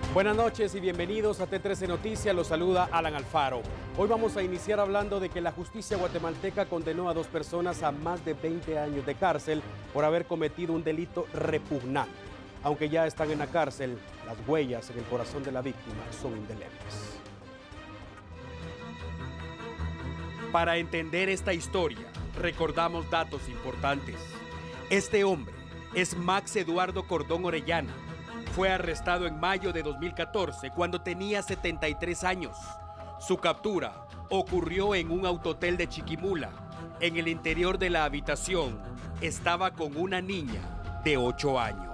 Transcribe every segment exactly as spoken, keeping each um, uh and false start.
Buenas noches y bienvenidos a T trece Noticias, los saluda Alan Alfaro. Hoy vamos a iniciar hablando de que la justicia guatemalteca condenó a dos personas a más de veinte años de cárcel por haber cometido un delito repugnante. Aunque ya están en la cárcel, las huellas en el corazón de la víctima son indelebles. Para entender esta historia, recordamos datos importantes. Este hombre es Max Eduardo Cordón Orellana. Fue arrestado en mayo de dos mil catorce cuando tenía setenta y tres años. Su captura ocurrió en un autotel de Chiquimula. En el interior de la habitación estaba con una niña de ocho años.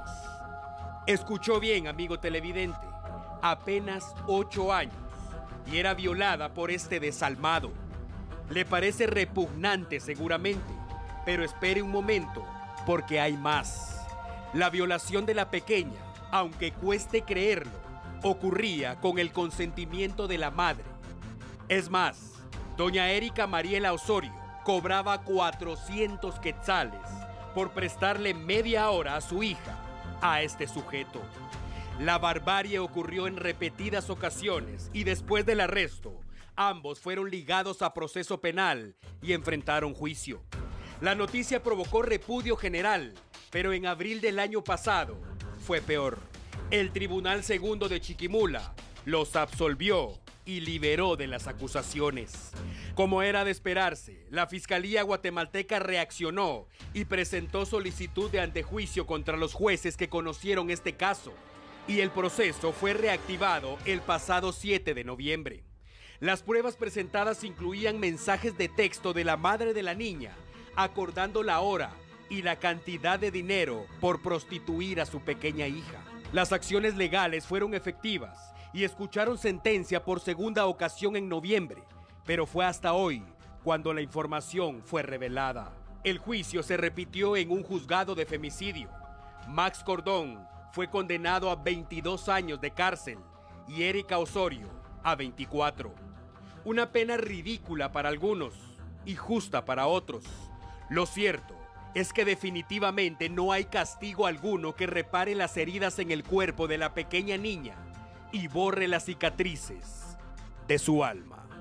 Escuchó bien, amigo televidente, apenas ocho años y era violada por este desalmado. Le parece repugnante seguramente, pero espere un momento porque hay más. La violación de la pequeña, aunque cueste creerlo, ocurría con el consentimiento de la madre. Es más, doña Erika Mariela Osorio cobraba cuatrocientos quetzales por prestarle media hora a su hija a este sujeto. La barbarie ocurrió en repetidas ocasiones y después del arresto, ambos fueron ligados a proceso penal y enfrentaron juicio. La noticia provocó repudio general, pero en abril del año pasado fue peor. El Tribunal Segundo de Chiquimula los absolvió y liberó de las acusaciones. Como era de esperarse, la Fiscalía guatemalteca reaccionó y presentó solicitud de antejuicio contra los jueces que conocieron este caso, y el proceso fue reactivado el pasado siete de noviembre. Las pruebas presentadas incluían mensajes de texto de la madre de la niña, acordando la hora y la cantidad de dinero por prostituir a su pequeña hija. Las acciones legales fueron efectivas y escucharon sentencia por segunda ocasión en noviembre, pero fue hasta hoy cuando la información fue revelada. El juicio se repitió en un juzgado de femicidio. Max Cordón fue condenado a veintidós años de cárcel y Erika Osorio a veinticuatro. Una pena ridícula para algunos y justa para otros. Lo cierto es que definitivamente no hay castigo alguno que repare las heridas en el cuerpo de la pequeña niña y borre las cicatrices de su alma.